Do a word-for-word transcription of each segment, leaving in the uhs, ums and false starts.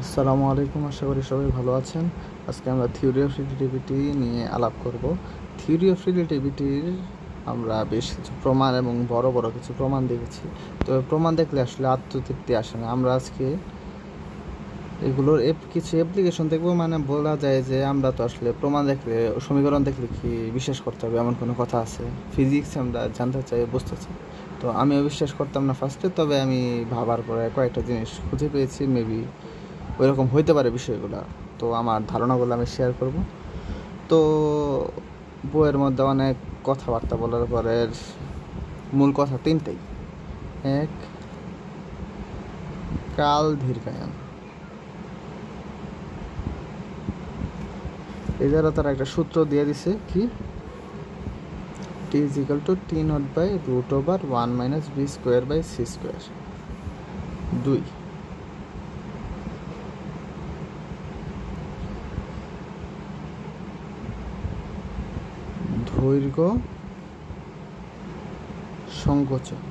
আসসালামু আলাইকুম, আশা করি সবাই ভালো আছেন। আজকে আমরা থিওরি অফ রিলেটিভিটি নিয়ে আলাপ করব। থিওরি অফ রিলেটিভিটির আমরা বেশ কিছু প্রমাণ এবং বড় বড় কিছু প্রমাণ দেখেছি। তবে প্রমাণ দেখলে আসলে আত্মতৃপ্তি আসে না। আমরা আজকে এগুলোর কিছু অ্যাপ্লিকেশন দেখব। মানে বলা যায় যে আমরা তো আসলে প্রমাণ দেখলে, সমীকরণ দেখলে কি বিশ্বাস করতে হবে এমন কোনো কথা আছে? ফিজিক্স আমরা জানতে চাই, বুঝতে চাই। তো আমিও বিশ্বাস করতাম না ফার্স্টে, তবে আমি ভাবার পরে কয়েকটা জিনিস খুঁজে পেয়েছি। মেবি ওইরকম হইতে পারে বিষয়গুলো। তো আমার ধারণাগুলো আমি শেয়ার করব। তো বইয়ের মধ্যে অনেক কথাবার্তা বলার পরে মূল কথা তিনটেই। এক, কাল দীর্ঘায়ন। এই দ্বারা তারা একটা সূত্র দিয়ে দিছে কি, T is equal to T naught by root over one minus V square by C square. দুই, দৈর্ঘ্য সংকোচন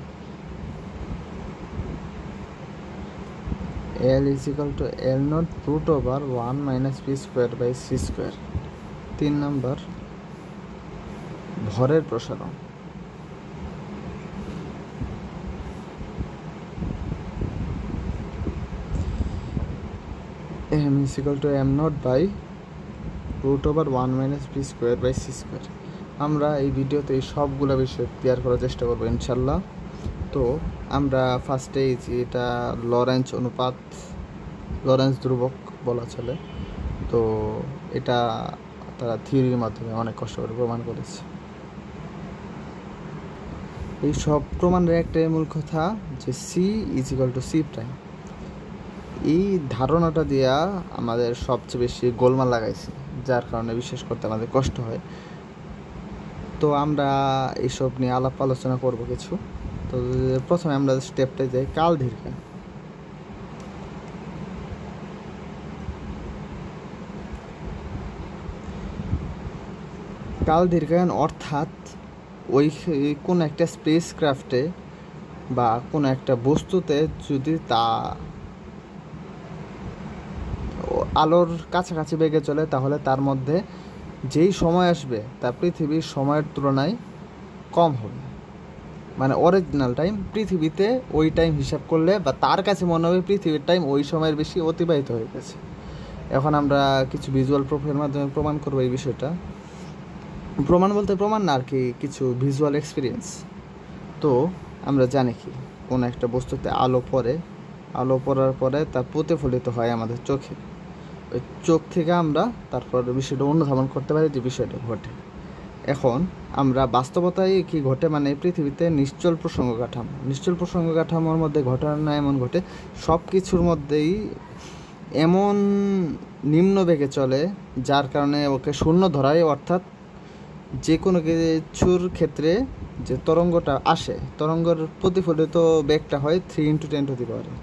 L is equal to L naught root over one minus V square by C square. তিন number, ভরের প্রসারণ। M is equal to M naught by root over one minus V square by C square. আমরা এই ভিডিওতে এই সবগুলো বিষয় clear করার চেষ্টা করবো ইনশাল্লাহ। তো আমরা ফার্স্টে এটা লরেন্জ অনুপাত, লরেন্জ ধ্রুবক বলা চলে। তো এটা তারা থিওরির মাধ্যমে অনেক কষ্ট করে প্রমাণ করেছে। এই সব প্রমাণের একটাই মূল কথা যে C is equal to C prime. এই ধারণাটা দিয়া আমাদের সবচেয়ে বেশি গোলমাল লাগাইছে, যার কারণে বিশ্বাস করতে আমাদের কষ্ট হয়। তো আমরা এইসব নিয়ে আলাপ আলোচনা করব কিছু। তো প্রথমে আমরা স্টেপটা যাই কাল দীর্ঘায়ন। কাল দীর্ঘায়ন অর্থাৎ ওই কোন একটা স্পেস ক্রাফটে বা কোনো একটা বস্তুতে যদি তা আলোর কাছাকাছি বেগে চলে, তাহলে তার মধ্যে যেই সময় আসবে তা পৃথিবীর সময়ের তুলনায় কম হবে। মানে অরিজিনাল টাইম পৃথিবীতে ওই টাইম হিসাব করলে বা তার কাছে মনে হবে পৃথিবীর টাইম ওই সময়ের বেশি অতিবাহিত হয়ে গেছে। এখন আমরা কিছু ভিজুয়াল প্রুফের মাধ্যমে প্রমাণ করবো এই বিষয়টা। প্রমাণ বলতে প্রমাণ না আর কি, কিছু ভিজুয়াল এক্সপিরিয়েন্স। তো আমরা জানি কি, কোনো একটা বস্তুতে আলো পড়ে, আলো পড়ার পরে তা প্রতিফলিত হয় আমাদের চোখে। ওই চোখ থেকে আমরা তারপর বিষয়টা অনুধাবন করতে পারি যে বিষয়টা ঘটে। এখন আমরা বাস্তবতায় কি ঘটে, মানে পৃথিবীতে নিশ্চল প্রসঙ্গ কাঠামো, নিশ্চল প্রসঙ্গ কাঠামোর মধ্যে ঘটনা এমন ঘটে, সব কিছুর মধ্যেই এমন নিম্ন বেগে চলে যার কারণে ওকে শূন্য ধরায়। অর্থাৎ যে কোনো কিছুর ক্ষেত্রে যে তরঙ্গটা আসে, তরঙ্গের প্রতিফলিত বেগটা হয় three into ten to the power eight.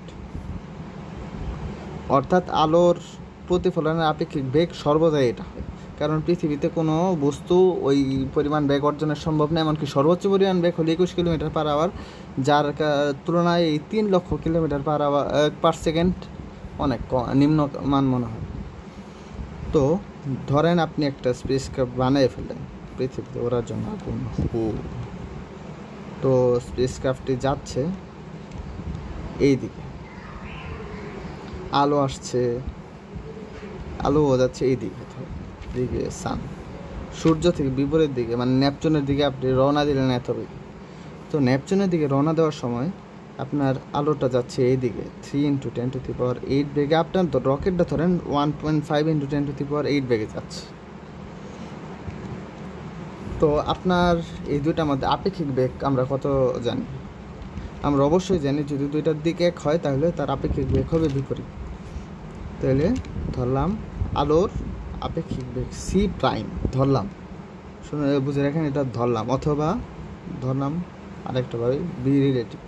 অর্থাৎ আলোর প্রতিফলনের আপেক্ষিক বেগ সর্বদাই এটা হয়, কারণ পৃথিবীতে কোনো বস্তু ওই পরিমাণ বেগ অর্জনের সম্ভব না। এমনকি সর্বোচ্চ পরিমাণ বেগ হলো একুশ কিলোমিটার পার আওয়ার, যার তুলনায় এই তিন লক্ষ kilometre per hour per second অনেক নিম্ন মান মনে হয়। তো ধরেন আপনি একটা স্পেস ক্রাফট বানিয়ে ফেললেন পৃথিবীতে ওড়ার জন্য, আগুন হু। তো স্পেস ক্রাফটটি যাচ্ছে এই দিকে, আলো আসছে, আলো যাচ্ছে এই দিকে, দিকে সান, সূর্য থেকে বিপরীত দিকে, মানে নেপচুনের দিকে আপনি রওনা দিলেন এত বেগে। তো নেপচুনের দিকে রওনা দেওয়ার সময় আপনার আলোটা যাচ্ছে এই দিকে three into ten to the power eight বেগে। আপনার তো রকেটটা ধরেন one point five into ten to the power eight বেগে যাচ্ছে। তো আপনার এই দুইটার মধ্যে আপেক্ষিক বেগ আমরা কত জানি? আমরা অবশ্যই জানি যদি দুইটার দিক এক হয় তাহলে তার আপেক্ষিক বেগ হবে বিপরীত। তাহলে ধরলাম আলোর আপেক্ষিক বেগ সি প্রাইম ধরলাম, শুনে বুঝে রাখেন, এটা ধরলাম, অথবা ধরলাম আরেকটাভাবে V relative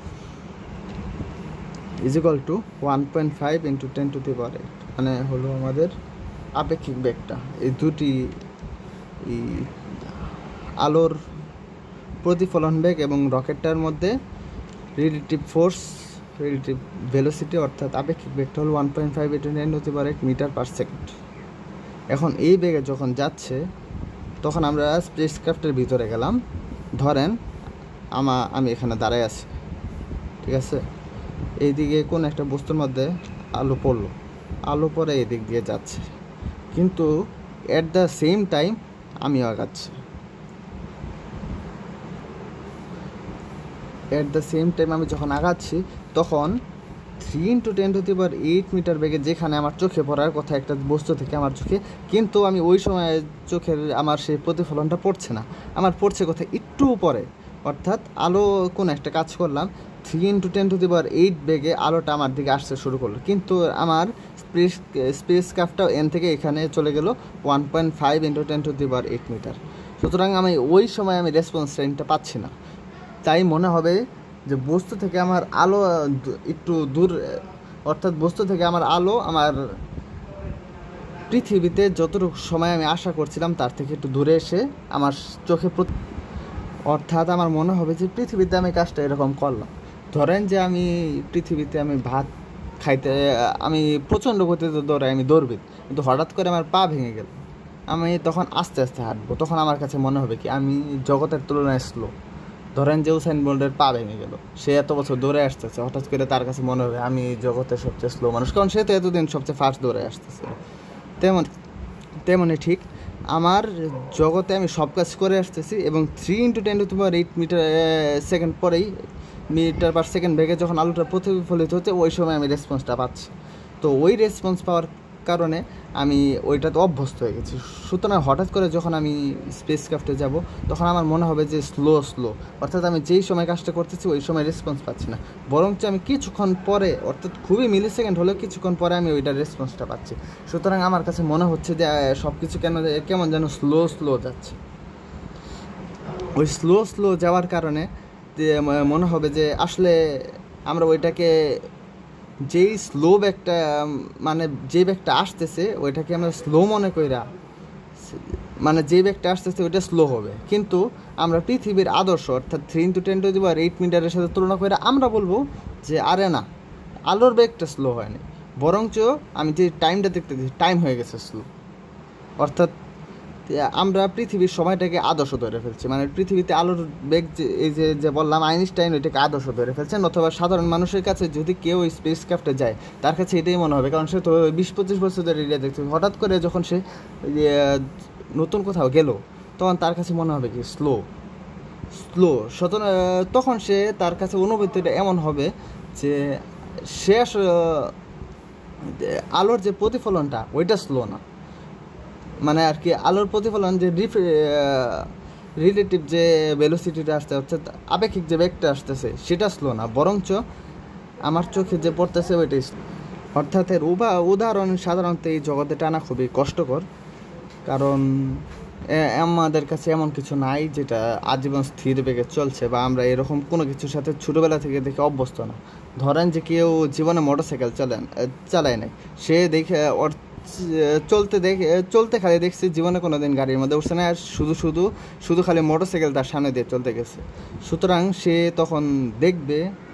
is equal to one point five into ten to the power eight, মানে হলো আমাদের আপেক্ষিক বেগটা। এই দুটি আলোর প্রতিফলন বেগ এবং রকেটটার মধ্যে রিলেটিভ ফোর্স রিলেটিভ ভেলোসিটি অর্থাৎ আপেক্ষিক বেগটা হলো one point five eight nine হতে পারে মিটার পার সেকেন্ড। এখন এই বেগে যখন যাচ্ছে তখন আমরা স্পেসক্রাফটের ভিতরে গেলাম, ধরেন আমা আমি এখানে দাঁড়ায় আছি, ঠিক আছে, এইদিকে কোন একটা বস্তুর মধ্যে আলো পড়লো, আলো পরে এই দিক দিয়ে যাচ্ছে, কিন্তু অ্যাট দ্য সেম টাইম আমিও আগাচ্ছি। অ্যাট দ্য সেম টাইম আমি যখন আগাচ্ছি তখন three into ten to the power eight metre বেগে যেখানে আমার চোখে পড়ার কথা একটা বস্তু থেকে আমার চোখে, কিন্তু আমি ওই সময় চোখের আমার সেই প্রতিফলনটা পড়ছে না, আমার পড়ছে কোথায় একটু পরে, অর্থাৎ আলো কোন একটা কাজ করলাম, three into ten to the power eight বেগে আলোটা আমার দিকে আসতে শুরু করলো, কিন্তু আমার স্পেস স্পেস ক্রাফটটাও এন থেকে এখানে চলে গেল one point five into ten to the power eight metre. সুতরাং আমি ওই সময় আমি রেসপন্স টাইমটা পাচ্ছি না, তাই মনে হবে যে বস্তু থেকে আমার আলো একটু দূর, অর্থাৎ বস্তু থেকে আমার আলো আমার পৃথিবীতে যতটুকু সময় আমি আশা করছিলাম তার থেকে একটু দূরে এসে আমার চোখে, অর্থাৎ আমার মনে হবে যে পৃথিবীতে আমি কাজটা এরকম করলাম। ধরেন যে আমি পৃথিবীতে আমি ভাত খাইতে আমি প্রচণ্ড গতিতে দৌড়াই, আমি দৌড়বিদ, কিন্তু হঠাৎ করে আমার পা ভেঙে গেল, আমি তখন আস্তে আস্তে হাঁটবো, তখন আমার কাছে মনে হবে কি আমি জগতের তুলনায় স্লো। ধরেন যে উসাইন বোল্টের পা ভেঙে গেল, সে এত বছর দৌড়ে আসতেছে, হঠাৎ করে তার কাছে মনে হবে আমি জগতের সবচেয়ে স্লো মানুষ, কারণ সে তো এতদিন সবচেয়ে ফাস্ট দৌড়ে আসতেছে। তেমন তেমনই ঠিক আমার জগতে আমি সব কাজ করে আসতেছি এবং three into ten to the power eight metre second পরেই মিটার পার সেকেন্ড বেগে যখন আলোটা প্রতিফলিত হচ্ছে ওই সময় আমি রেসপন্সটা পাচ্ছি। তো ওই রেসপন্স পাওয়ার কারণে আমি ওইটাতে অভ্যস্ত হয়ে গেছি। সুতরাং হঠাৎ করে যখন আমি স্পেস ক্রাফটে যাব তখন আমার মনে হবে যে স্লো স্লো, অর্থাৎ আমি যেই সময় কাজটা করতেছি ওই সময় রেসপন্স পাচ্ছি না, বরঞ্চ আমি কিছুক্ষণ পরে, অর্থাৎ খুবই মিলি সেকেন্ড হলেও কিছুক্ষণ পরে আমি ওইটার রেসপন্সটা পাচ্ছি। সুতরাং আমার কাছে মনে হচ্ছে যে সব কিছু কেন কেমন যেন স্লো স্লো যাচ্ছে। ওই স্লো স্লো যাওয়ার কারণে মনে হবে যে আসলে আমরা ওইটাকে যেই স্লো ব্যাগটা, মানে যে ব্যাগটা আসতেছে ওইটাকে আমরা স্লো মনে কইরা, মানে যে ব্যাগটা আসতেছে ওইটা স্লো হবে, কিন্তু আমরা পৃথিবীর আদর্শ অর্থাৎ three into ten to the power eight মিটারের সাথে তুলনা করে আমরা বলবো যে আরে না, আলোর ব্যাগটা স্লো হয়নি, বরঞ্চ আমি যে টাইমটা দেখতে দিচ্ছি টাইম হয়ে গেছে স্লো। অর্থাৎ আমরা পৃথিবীর সময়টাকে আদর্শ ধরে ফেলছি, মানে পৃথিবীতে আলোর বেগ যে এই যে যে বললাম আইনস্টাইন ওইটাকে আদর্শ ধরে ফেলছেন, অথবা সাধারণ মানুষের কাছে যদি কেউ ওই স্পেস ক্রাফটে যায় তার কাছে এটাই মনে হবে, কারণ সে তো বিশ পঁচিশ বছর ধরে এটা দেখছে, হঠাৎ করে যখন সে নতুন কোথাও গেল তখন তার কাছে মনে হবে কি স্লো স্লো সুতরাং তখন সে তার কাছে অনুভূতিটা এমন হবে যে শেষ আলোর যে প্রতিফলনটা ওইটা স্লো না, মানে আর কি আলোর প্রতিফলন যে রিলেটিভ যে ভেলোসিটিটা আসতে হচ্ছে, আপেক্ষিক যে বেগটা আসতেছে সেটা স্লো না, বরঞ্চ আমার চোখে যে পড়তেছে ওইটাই স্লো। অর্থাৎ এর উভা উদাহরণ সাধারণত এই জগতে টানা খুবই কষ্টকর, কারণ আমাদের কাছে এমন কিছু নাই যেটা আজীবন স্থির বেগে চলছে, বা আমরা এরকম কোনো কিছুর সাথে ছোটোবেলা থেকে দেখে অভ্যস্ত না। ধরেন যে কেউ জীবনে মোটরসাইকেল চালান চালায় নাই, সে দেখে ওর চলতে দেখে চলতে খালি দেখছি, জীবনে কোনো দিন গাড়ির মধ্যে উঠছে না, আর শুধু শুধু শুধু খালি মোটরসাইকেল তার সামনে দিয়ে চলতে গেছে। সুতরাং সে তখন দেখবে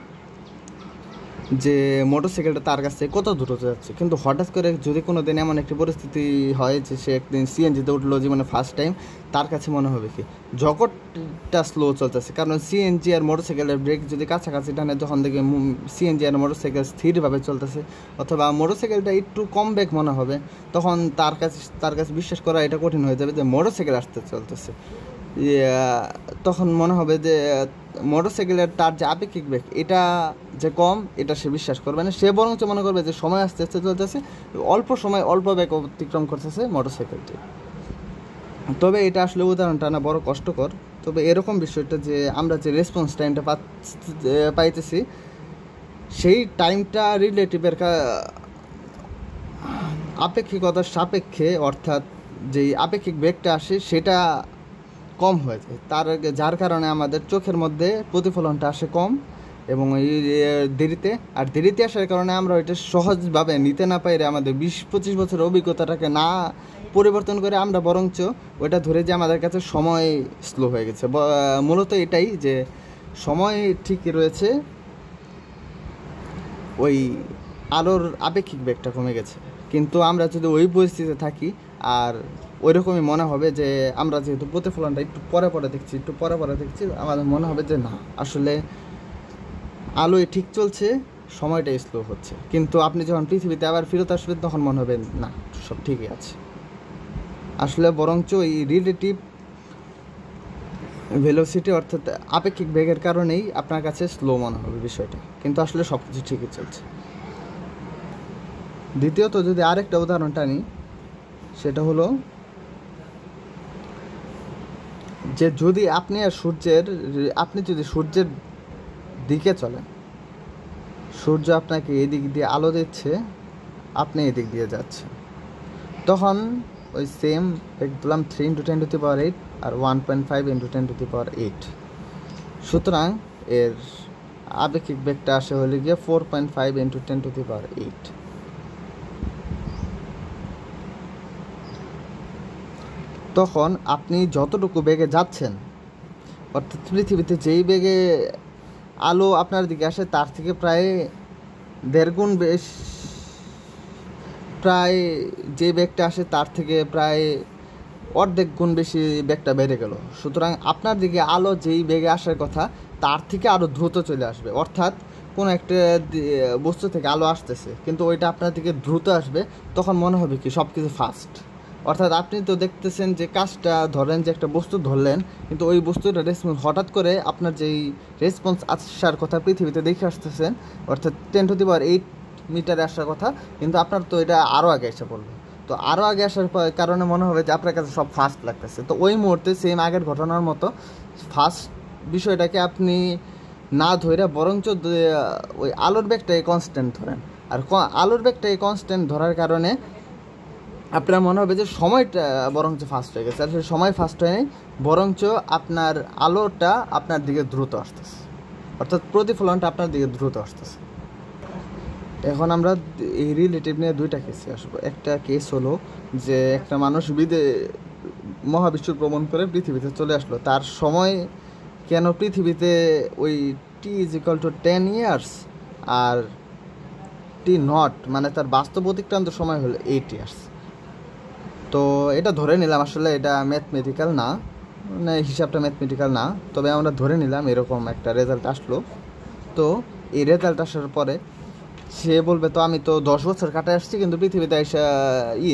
যে মোটরসাইকেলটা তার কাছ থেকে কত দ্রুত যাচ্ছে, কিন্তু হঠাৎ করে যদি কোনো দিন এমন একটি পরিস্থিতি হয় যে সে একদিন সিএনজিতে উঠলো জীবনে ফার্স্ট টাইম, তার কাছে মনে হবে কি জগৎটা স্লো চলতেছে, কারণ সিএনজি আর মোটরসাইকেলের ব্রেক যদি কাছাকাছি টানে যখন দেখবে সিএনজি আর মোটরসাইকেল স্থিরভাবে চলতেছে, অথবা মোটরসাইকেলটা একটু কম বেগ মনে হবে, তখন তার কাছে তার কাছে বিশ্বাস করা এটা কঠিন হয়ে যাবে যে মোটরসাইকেল আসতে চলতেছে। তখন মনে হবে যে মোটরসাইকেলের তার যে আপেক্ষিক বেগ এটা যে কম, এটা সে বিশ্বাস করবে না, সে বরঞ্চ মনে করবে যে সময় আস্তে আস্তে চলতেছে, অল্প সময় অল্প বেগ অতিক্রম করতেছে মোটরসাইকেলটি। তবে এটা আসলে উদাহরণটা না বড় কষ্টকর, তবে এরকম বিষয়টা যে আমরা যে রেসপন্স টাইমটা পাইতেছি সেই টাইমটা রিলেটিভের আপেক্ষিকতার সাপেক্ষে, অর্থাৎ যেই আপেক্ষিক বেগটা আসে সেটা কম হয়ে যায়, তার যার কারণে আমাদের চোখের মধ্যে প্রতিফলনটা আসে কম এবং এই দেরিতে, আর দেরিতে আসার কারণে আমরা ওইটা সহজভাবে নিতে না পাইলে আমাদের বিশ পঁচিশ বছরের অভিজ্ঞতাটাকে না পরিবর্তন করে আমরা বরঞ্চ ওইটা ধরে যে আমাদের কাছে সময় স্লো হয়ে গেছে। মূলত এটাই যে সময় ঠিকই রয়েছে ওই আলোর আপেক্ষিক বেগটা কমে গেছে। কিন্তু আমরা যদি ওই পরিস্থিতিতে থাকি আর ওই রকমই মনে হবে যে আমরা যেহেতু প্রতিফলনটা একটু পরে পরে দেখছি একটু পরে পরে দেখছি আমাদের মনে হবে যে না আসলে আলোয় ঠিক চলছে, সময়টা স্লো হচ্ছে। কিন্তু আপনি যখন পৃথিবীতে আবার ফেরত আসবেন তখন মনে হবে না সব ঠিকই আছে। আসলে বরঞ্চ এই রিলেটিভ ভেলোসিটি অর্থাৎ আপেক্ষিক বেগের কারণেই আপনার কাছে স্লো মনে হবে বিষয়টা, কিন্তু আসলে সব কিছু ঠিকই চলছে। দ্বিতীয়ত যদি আরেকটা উদাহরণটা নিই, সেটা হলো যে যদি আপনি আর সূর্যের আপনি যদি সূর্যের দিকে চলেন, সূর্য আপনাকে এদিক দিয়ে আলো দিচ্ছে, আপনি এদিক দিয়ে যাচ্ছেন, তখন ওই সেম দেখলাম three into ten to the power eight আর one point five into ten to the power eight. সুতরাং এর আপেক্ষিক বেগটা আসে হলে গিয়ে four point five into ten to the power eight. তখন আপনি যতটুকু বেগে যাচ্ছেন, অর্থাৎ পৃথিবীতে যেই বেগে আলো আপনার দিকে আসে তার থেকে প্রায় দেড় গুণ বেশ, প্রায় যে বেগটা আসে তার থেকে প্রায় অর্ধেক গুণ বেশি বেগটা বেড়ে গেল। সুতরাং আপনার দিকে আলো যেই বেগে আসার কথা তার থেকে আরও দ্রুত চলে আসবে। অর্থাৎ কোনো একটা বস্তু থেকে আলো আসতেছে কিন্তু ওইটা আপনার দিকে দ্রুত আসবে, তখন মনে হবে কি সব কিছু ফাস্ট। অর্থাৎ আপনি তো দেখতেছেন যে কাজটা ধরেন যে একটা বস্তু ধরলেন, কিন্তু ওই বস্তুটা রেসপন্স হঠাৎ করে আপনার যেই রেসপন্স আসার কথা পৃথিবীতে দেখে আসতেছেন, অর্থাৎ ten to the power eight মিটারে আসার কথা, কিন্তু আপনার তো এটা আরও আগে এসে পড়বে। তো আরও আগে আসার কারণে মনে হবে যে আপনার কাছে সব ফাস্ট লাগতেছে। তো ওই মুহূর্তে সেম আগের ঘটনার মতো ফাস্ট বিষয়টাকে আপনি না ধরে বরঞ্চ ওই আলোর বেগটাই কনস্ট্যান্ট ধরেন। আর আলোর বেগটাই কনস্ট্যান্ট ধরার কারণে আপনার মনে হবে যে সময়টা বরঞ্চ ফাস্ট হয়ে গেছে। আর সেই সময় ফাস্ট হয়নি, বরঞ্চ আপনার আলোটা আপনার দিকে দ্রুত আসতেছে, অর্থাৎ প্রতিফলনটা আপনার দিকে দ্রুত আসতেছে। এখন আমরা এই রিলেটিভ নিয়ে দুইটা কেসে আসবো। একটা কেস হলো যে একটা মানুষ বিদে মহাবিশ্ব ভ্রমণ করে পৃথিবীতে চলে আসলো, তার সময় কেন পৃথিবীতে ওই T is equal to ten years আর টি নট মানে তার বাস্তব অতিক্রান্ত সময় হলো এইট ইয়ার্স। তো এটা ধরে নিলাম, আসলে এটা ম্যাথমেটিক্যাল না, মানে হিসাবটা ম্যাথমেটিক্যাল না, তবে আমরা ধরে নিলাম এরকম একটা রেজাল্ট আসলো। তো এই রেজাল্ট আসার পরে সে বলবে তো আমি তো দশ বছর কাটায় আসছি, কিন্তু পৃথিবীতে এসে ই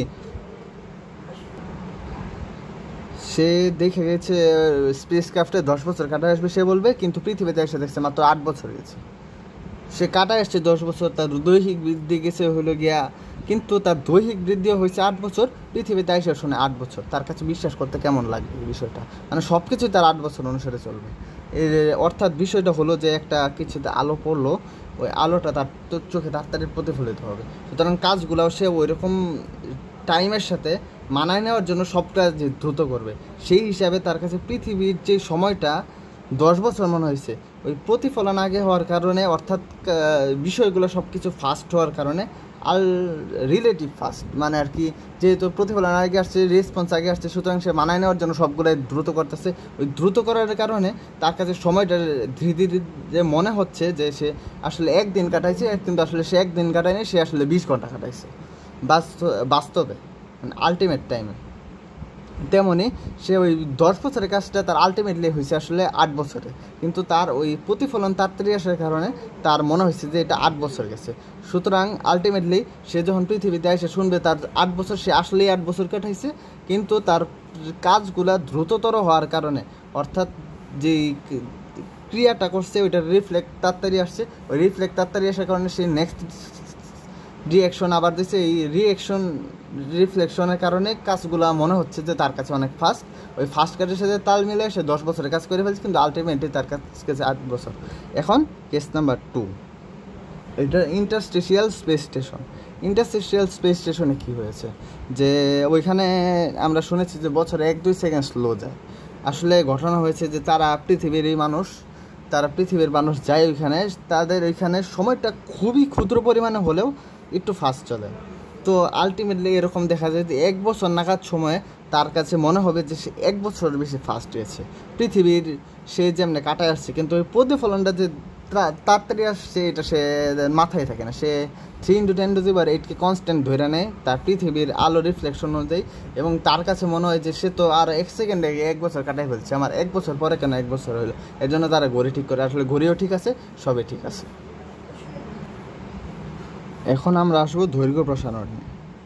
সে দেখে গেছে স্পেস ক্রাফটে দশ বছর কাটায় আসবে সে বলবে, কিন্তু পৃথিবীতে এসে দেখছে মাত্র আট বছর গেছে। সে কাটায় আসছে দশ বছর, তার দৈহিক বৃদ্ধি গেছে হলো গিয়া, কিন্তু তার দৈহিক বৃদ্ধিও হয়েছে আট বছর, পৃথিবীতে এসে শুনে আট বছর। তার কাছে বিশ্বাস করতে কেমন লাগবে এই বিষয়টা? মানে সব কিছুই তার আট বছর অনুসারে চলবে। এর অর্থাৎ বিষয়টা হলো যে একটা কিছুতে আলো পড়লো, ওই আলোটা তার চোখে তাড়াতাড়ি প্রতিফলিত হবে। সুতরাং কাজগুলোও সে ওই রকম টাইমের সাথে মানায় নেওয়ার জন্য সব কাজ দ্রুত করবে। সেই হিসাবে তার কাছে পৃথিবীর যে সময়টা দশ বছর মনে হয়েছে, ওই প্রতিফলন আগে হওয়ার কারণে, অর্থাৎ বিষয়গুলো সব কিছু ফাস্ট হওয়ার কারণে, আর রিলেটিভ ফাস্ট মানে আর কি, যেহেতু প্রতিফলন আগে আসছে, রেসপন্স আগে আসছে, সুতরাং সে মানায় নেওয়ার জন্য সবগুলোই দ্রুত করতেছে। ওই দ্রুত করার কারণে তার কাছে সময়টা ধীরে ধীরে যে মনে হচ্ছে যে সে আসলে একদিন কাটাইছে, কিন্তু আসলে সে একদিন কাটায়নি, সে আসলে বিশ ঘন্টা কাটাইছে বাস্তবে, মানে আলটিমেট টাইমে। তেমনি সে ওই দশ বছরের কাজটা তার আলটিমেটলি হয়েছে আসলে আট বছরে, কিন্তু তার ওই প্রতিফলন তাড়াতাড়ি আসার কারণে তার মনে হয়েছে যে এটা আট বছর গেছে। সুতরাং আলটিমেটলি সে যখন পৃথিবীতে এসে শুনবে তার আট বছর, সে আসলেই আট বছর কাটাইছে, কিন্তু তার কাজগুলা দ্রুততর হওয়ার কারণে, অর্থাৎ যেই ক্রিয়াটা করছে ওইটার রিফ্লেক্ট তাড়াতাড়ি আসছে, ওই রিফ্লেক্ট তাড়াতাড়ি আসার কারণে সে নেক্সট রিঅ্যাকশন আবার দিচ্ছে। এই রিঅ্যাকশন রিফ্লেকশনের কারণে কাজগুলো মনে হচ্ছে যে তার কাছে অনেক ফাস্ট। ওই ফাস্ট কাজের সাথে তাল মিলে সে দশ বছরের কাজ করে ফেলছে, কিন্তু আলটিমেটলি তার কাছে আট বছর। এখন কেস নাম্বার টু, এটা interstitial space station. Interstitial space স্টেশনে কী হয়েছে যে ওইখানে আমরা শুনেছি যে বছরে এক দুই সেকেন্ড স্লো যায়। আসলে ঘটনা হয়েছে যে তারা পৃথিবীর এই মানুষ তারা পৃথিবীর মানুষ যায় ওইখানে, তাদের ওইখানে সময়টা খুবই ক্ষুদ্র পরিমাণে হলেও একটু ফাস্ট চলে। তো আলটিমেটলি এরকম দেখা যায় যে এক বছর নাগাদ সময়ে তার কাছে মনে হবে যে সে এক বছর বেশি ফাস্ট হয়েছে। পৃথিবীর সে যেমনি কাটায় আসছে, কিন্তু ওই প্রতিফলনটা যে তাড়াতাড়ি আসছে এটা সে মাথায় থাকে না। সে three into ten to the power এইটকে কনস্ট্যান্ট ধরে নেয় তার পৃথিবীর আলো রিফ্লেকশন অনুযায়ী, এবং তার কাছে মনে হয় যে সে তো আর এক সেকেন্ডে এক বছর কাটাই ফেলছে, আমার এক বছর পরে কেন এক বছর হলো। এর জন্য তারা ঘড়ি ঠিক করে, আসলে ঘড়িও ঠিক আছে, সবই ঠিক আছে। এখন আমরা আসবো দৈর্ঘ্য প্রসারণ নিয়ে।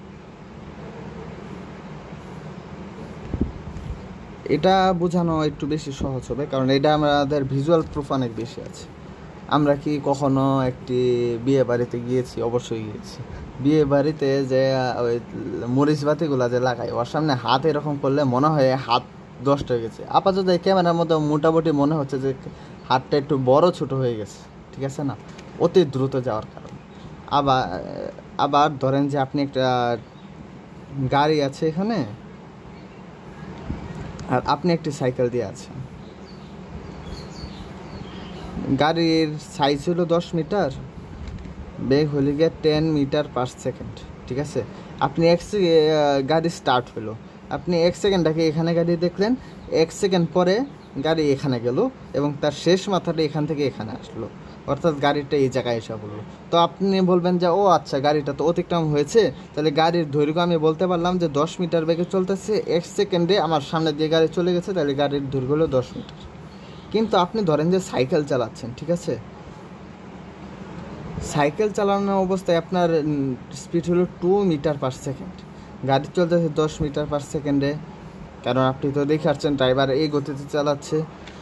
এটা বোঝানো একটু বেশি সহজ হবে, কারণ এটা আমাদের ভিজুয়াল প্রুফ অনেক বেশি আছে। আমরা কি কখনো একটি বিয়ে বাড়িতে গিয়েছি? অবশ্যই গিয়েছি। বিয়ে বাড়িতে যে ওই মরিচ বাতিগুলো যে লাগায়, ওর সামনে হাত এরকম করলে মনে হয় হাত দশটা হয়ে গেছে। আপাতত এই ক্যামেরার মধ্যে মোটামুটি মনে হচ্ছে যে হাতটা একটু বড় ছোট হয়ে গেছে, ঠিক আছে না, অতি দ্রুত যাওয়ার কারণে। আবার আবার ধরেন যে আপনি একটা গাড়ি আছে এখানে, আর আপনি একটি সাইকেল দিয়ে আছেন। গাড়ির সাইজ হলো দশ মিটার, বেগ হলে গিয়ে টেন মিটার পার সেকেন্ড, ঠিক আছে। আপনি এক গাড়ি স্টার্ট হলো, আপনি এক সেকেন্ডটাকে এখানে গাড়ি দেখলেন, এক সেকেন্ড পরে গাড়ি এখানে গেল এবং তার শেষ মাথাটা এখান থেকে এখানে আসলো, অর্থাৎ গাড়িটা এই জায়গায় এসে পড়লো। তো আপনি বলবেন যে ও আচ্ছা, গাড়িটা তো অতিক্রম হয়েছে, তাহলে গাড়ির দৈর্ঘ্য আমি বলতে পারলাম যে দশ মিটার বেগে চলতেছে, এক সেকেন্ডে আমার সামনে দিয়ে গাড়ি চলে গেছে, তাহলে গাড়ির দৈর্ঘ্য হলো দশ মিটার। কিন্তু আপনি ধরেন যে সাইকেল চালাচ্ছেন, ঠিক আছে, সাইকেল চালানো অবস্থায় আপনার স্পিড হলো টু মিটার পার সেকেন্ড, গাড়ি চলতেছে দশ মিটার পার সেকেন্ডে, কারণ আপনি তো দেখে আসছেন ড্রাইভার এই গতিতে চালাচ্ছে।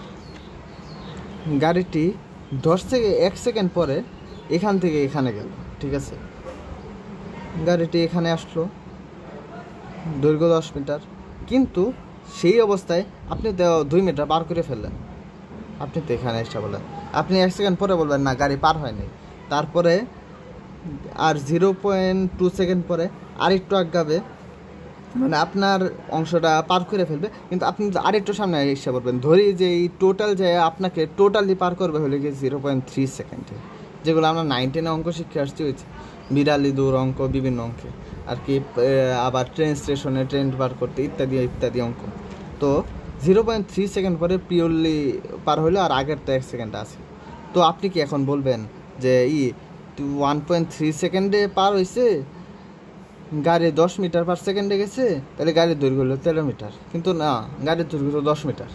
গাড়িটি দশ থেকে এক সেকেন্ড পরে এখান থেকে এখানে গেল, ঠিক আছে, গাড়িটি এখানে আসলো, দৈর্ঘ্য দশ মিটার। কিন্তু সেই অবস্থায় আপনি তো দুই মিটার পার করে ফেললেন, আপনি তো এখানে এসে বলেন, আপনি এক সেকেন্ড পরে বলবেন না গাড়ি পার হয়নি, তারপরে আর জিরো পয়েন্ট টু সেকেন্ড পরে আরেকটু আগাবে, মানে আপনার অংশটা পার করে ফেলবে, কিন্তু আপনি আরেকটু সামনে এসে পড়বেন। ধরি যে এই টোটাল যে আপনাকে টোটালি পার করবে হলে গিয়ে জিরো পয়েন্ট থ্রি সেকেন্ডে, যেগুলো আমরা নাইনটিনে অঙ্ক শিক্ষা আসছি, হয়েছে বিড়ালি দূর অঙ্ক, বিভিন্ন অঙ্কে আর কি, আবার ট্রেন স্টেশনে ট্রেন পার করতে ইত্যাদি ইত্যাদি অঙ্ক। তো জিরো পয়েন্ট থ্রি সেকেন্ড পরে পিওরলি পার হইলো, আর আগের তো এক সেকেন্ড আছে। তো আপনি কি এখন বলবেন যে ই ওয়ান পয়েন্ট থ্রি সেকেন্ডে পার হয়েছে, গাড়ি দশ মিটার পার সেকেন্ডে গেছে, তাহলে গাড়ির দৈর্ঘ্য হলো তেরো মিটার, কিন্তু না, গাড়ির দৈর্ঘ্য হলো দশ মিটার।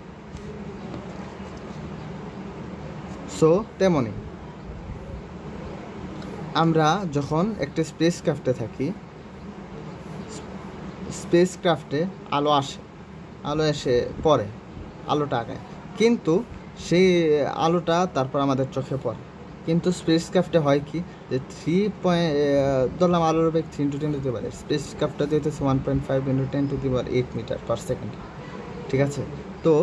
সো তেমনই আমরা যখন একটা স্পেস ক্রাফটে থাকি, স্পেস ক্রাফটে আলো আসে, আলো এসে পড়ে, আলোটা আগায়, কিন্তু সেই আলোটা তারপর আমাদের চোখে পড়ে। কিন্তু স্পেস ক্রাফটে হয় কি যে থ্রি পয়েন্ট ধরলাম আলোর বেগ three into ten to the power, space ক্রাফটটা দিতেছে one point five into ten to the power eight metre per second, ঠিক আছে। তো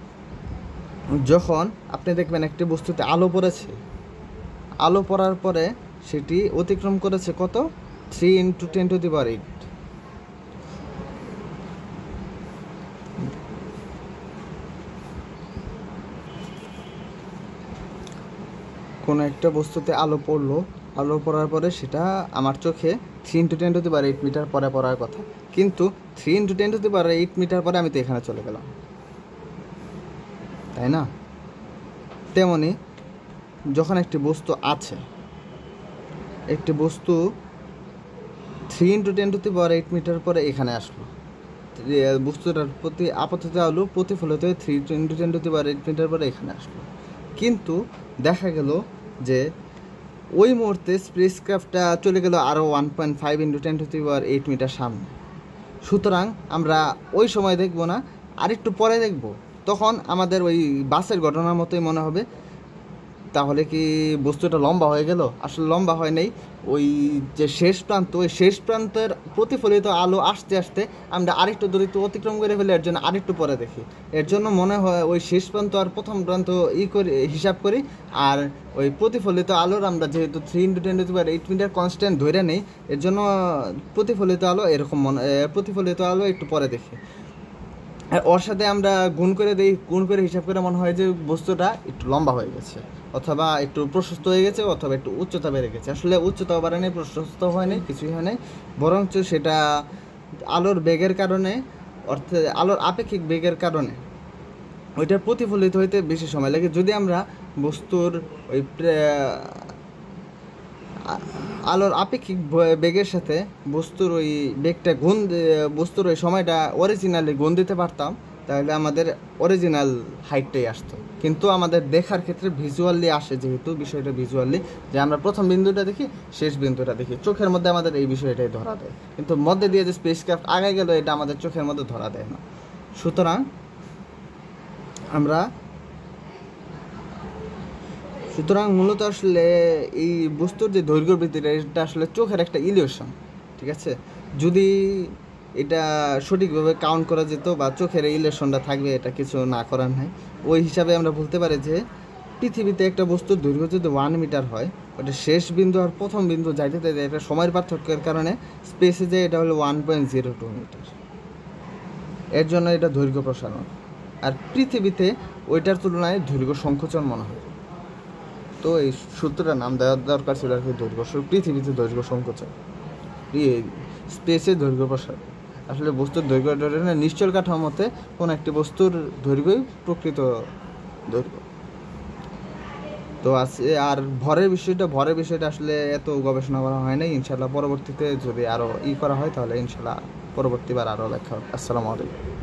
যখন আপনি দেখবেন একটি বস্তুতে আলো পড়েছে, আলো পড়ার পরে সেটি অতিক্রম করেছে কত, three into ten to the power eight. কোনো একটা বস্তুতে আলো পড়লো, আলো পড়ার পরে সেটা আমার চোখে three into ten to the power eight metre পরে পড়ার কথা, কিন্তু three into ten to the power eight metre পরে আমি তো এখানে চলে গেলাম, তাই না? তেমনি যখন একটি বস্তু আছে, একটি বস্তু three into ten to the power eight metre পরে এখানে আসলো, বস্তুটার প্রতি আপাতত আলো প্রতিফলিত হয়ে three into ten to the power eight metre পরে এখানে আসলো, কিন্তু দেখা গেল যে ওই মুহূর্তে স্পেসক্রাফটটা চলে গেল আরও one point five into ten to the power eight metre সামনে। সুতরাং আমরা ওই সময় দেখব না, আরেকটু পরে দেখব, তখন আমাদের ওই বাসের ঘটনার মতোই মনে হবে। তাহলে কি বস্তুটা লম্বা হয়ে গেল? আসলে লম্বা হয় নাই, ওই যে শেষ প্রান্ত, ওই শেষ প্রান্তের প্রতিফলিত আলো আসতে আসতে আমরা আরেকটু দূরত্ব অতিক্রম করে ফেলে, এর জন্য আরেকটু পরে দেখি। এর জন্য মনে হয় ওই শেষ প্রান্ত আর প্রথম প্রান্ত ই করি, হিসাব করি, আর ওই প্রতিফলিত আলোর আমরা যেহেতু three into ten to the power eight metre constant ধরে নেই, এর জন্য প্রতিফলিত আলো এরকম মনে, প্রতিফলিত আলো একটু পরে দেখি। আর ওর সাথে আমরা গুণ করে দিই, গুণ করে হিসাব করে মনে হয় যে বস্তুটা একটু লম্বা হয়ে গেছে, অথবা একটু প্রশস্ত হয়ে গেছে, অথবা একটু উচ্চতা বেড়ে গেছে। আসলে উচ্চতাও বাড়ে নেই, প্রশস্ত হয় নাই, কিছুই হয় নাই, বরঞ্চ সেটা আলোর বেগের কারণে, অর্থাৎ আলোর আপেক্ষিক বেগের কারণে ওইটার প্রতিফলিত হইতে বেশি সময় লাগে। যদি আমরা বস্তুর ওই আলোর আপেক্ষিক বেগের সাথে বস্তুর ওই বেগটা গুণ বস্তুর ওই সময়টা অরিজিনালি গুণ দিতে পারতাম, তাহলে আমাদের অরিজিনাল হাইটটাই আসতো। কিন্তু আমাদের দেখার ক্ষেত্রে ভিজুয়ালি আসে, যেহেতু বিষয়টা ভিজুয়ালি, যে আমরা প্রথম বিন্দুটা দেখি, শেষ বিন্দুটা দেখি, চোখের মধ্যে আমাদের এই বিষয়টাই ধরা দেয়, কিন্তু মধ্যে দিয়ে যে স্পেসক্রাফট আগে গেল এটা আমাদের চোখের মধ্যে ধরা দেয় না। সুতরাং আমরা সুতরাং মূলত আসলে এই বস্তুর যে দৈর্ঘ্য বৃদ্ধিটা, এটা আসলে চোখের একটা ইলিউশন, ঠিক আছে? যদি এটা সঠিকভাবে কাউন্ট করা যেত বা চোখের ইলিউশনটা থাকবে, এটা কিছু না করার নাই। ওই হিসাবে আমরা বলতে পারি যে পৃথিবীতে একটা বস্তুর দৈর্ঘ্য যদি ওয়ান মিটার হয়, ওটা শেষ বিন্দু আর প্রথম বিন্দু যাইতে যাইতে একটা সময়ের পার্থক্যের কারণে স্পেসে যে এটা হলো one point zero two metre, এর জন্য এটা দৈর্ঘ্য প্রসারণ। আর পৃথিবীতে ওইটার তুলনায় দৈর্ঘ্য সংকোচন মনে হয়। তো এই সূত্রটার নাম দেওয়ার দরকার ছিল আর কি, দৈর্ঘ্য পৃথিবীতে দৈর্ঘ্য সংকোচন, স্পেসে দৈর্ঘ্য প্রসার। আসলে বস্তুর দৈর্ঘ্য নিশ্চল কাঠামোতে কোনো একটি বস্তুর দৈর্ঘ্যই প্রকৃত দৈর্ঘ্য। তো আছে আর ভরের বিষয়টা ভরের বিষয়টা আসলে এত গবেষণা করা হয় নাই। ইনশাল্লাহ পরবর্তীতে যদি আরও ই করা হয় তাহলে ইনশাল্লাহ পরবর্তীবার আরও ব্যাখ্যা হবে। আসসালামু আলাইকুম।